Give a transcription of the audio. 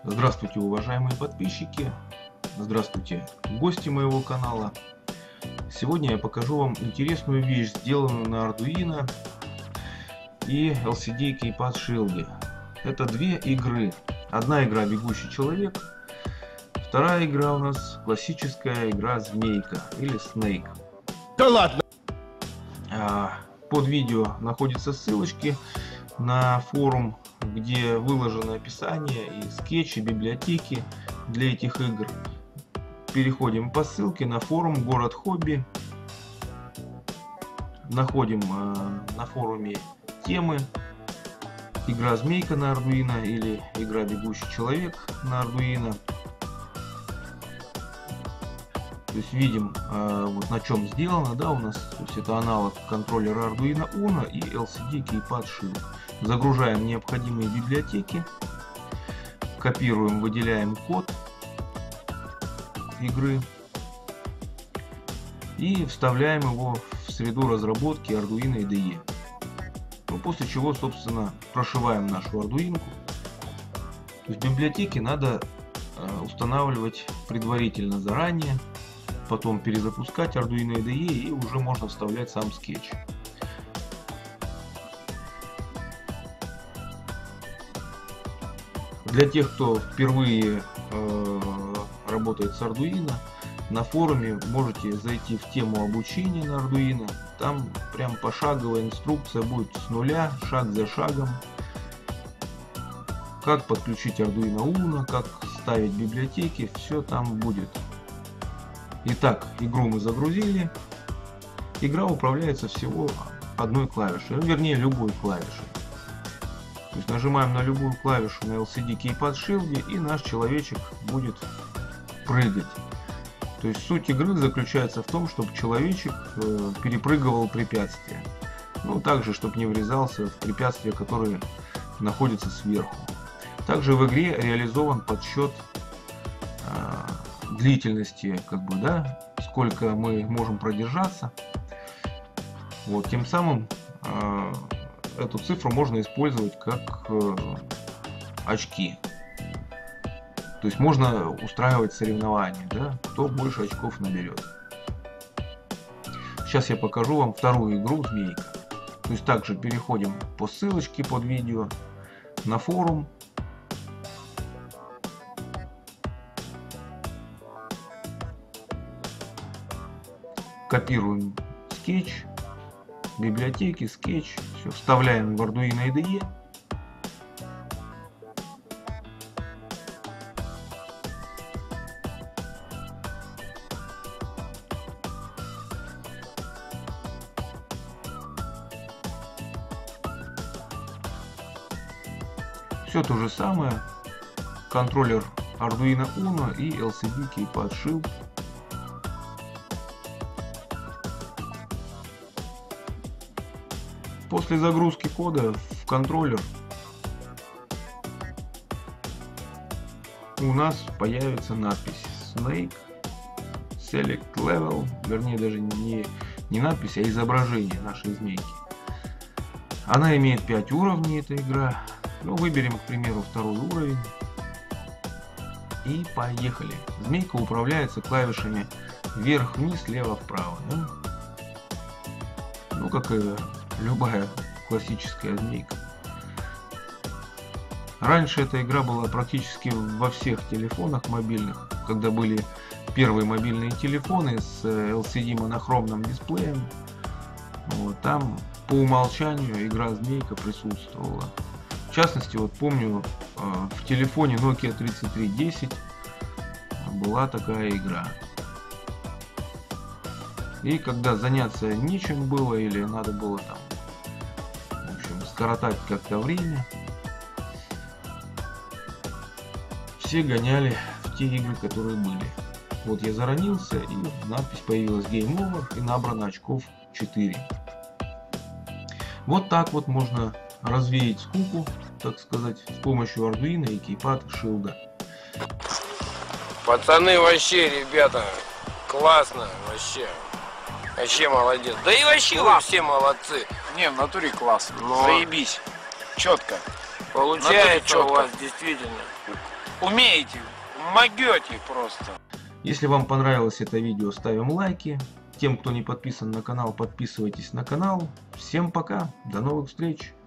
Здравствуйте, уважаемые подписчики, здравствуйте, гости моего канала. Сегодня я покажу вам интересную вещь, сделанную на Arduino и LCD Keypad Shield. Это две игры. Одна игра «Бегущий человек», вторая игра у нас классическая игра «Змейка» или Snake. Да ладно! Под видео находятся ссылочки на форум, где выложено описание и скетчи, библиотеки для этих игр. Переходим по ссылке на форум «Город Хобби». Находим на форуме темы «Игра Змейка на Arduino» или «Игра Бегущий человек на Arduino». То есть видим, вот на чем сделано, да, у нас, то есть это аналог контроллера Arduino Uno и LCD Keypad Shield. Загружаем необходимые библиотеки, копируем, выделяем код игры и вставляем его в среду разработки Arduino IDE. Ну, после чего, собственно, прошиваем нашу Arduino. То есть библиотеки надо устанавливать предварительно заранее, потом перезапускать Arduino IDE и уже можно вставлять сам скетч. Для тех, кто впервые работает с Arduino, на форуме можете зайти в тему обучения на Arduino. Там прям пошаговая инструкция будет с нуля, шаг за шагом, как подключить Arduino Uno, как ставить библиотеки, все там будет. Итак, игру мы загрузили. Игра управляется всего одной клавишей, вернее любой клавишей. То есть нажимаем на любую клавишу на LCD Keypad Shield, и наш человечек будет прыгать. То есть суть игры заключается в том, чтобы человечек перепрыгивал препятствия. Ну, также, чтобы не врезался в препятствия, которые находятся сверху. Также в игре реализован подсчет длительности, как бы, да, сколько мы можем продержаться. Вот, тем самым эту цифру можно использовать как очки. То есть можно устраивать соревнования, да, кто больше очков наберет. Сейчас я покажу вам вторую игру «Змейка». То есть также переходим по ссылочке под видео на форум. Копируем скетч, библиотеки, скетч, все вставляем в Arduino IDE. Все то же самое, контроллер Arduino Uno и LCD Keypad Shield. После загрузки кода в контроллер у нас появится надпись Snake Select Level, вернее даже не надпись, а изображение нашей змейки. Она имеет 5 уровней, эта игра. Ну, выберем, к примеру, второй уровень. И поехали. Змейка управляется клавишами вверх-вниз, лево-вправо. Да? Ну, как и любая классическая змейка. Раньше эта игра была практически во всех телефонах мобильных, когда были первые мобильные телефоны с LCD монохромным дисплеем. Вот, там по умолчанию игра «Змейка» присутствовала. В частности, вот помню, в телефоне Nokia 3310 была такая игра. И когда заняться нечем было или надо было там, в общем, скоротать как-то время, все гоняли в те игры, которые были. Вот я заронился, и надпись появилась Game Over, и набрано очков 4. Вот так вот можно развеять скуку, так сказать, с помощью Arduino и Keypad Shield. Пацаны, вообще, ребята, классно, вообще. Вообще молодец. Да и вообще вы все молодцы. Не, в натуре классно. Но... Заебись. Четко. Получается у вас действительно умеете, могете просто. Если вам понравилось это видео, ставим лайки. Тем, кто не подписан на канал, подписывайтесь на канал. Всем пока, до новых встреч.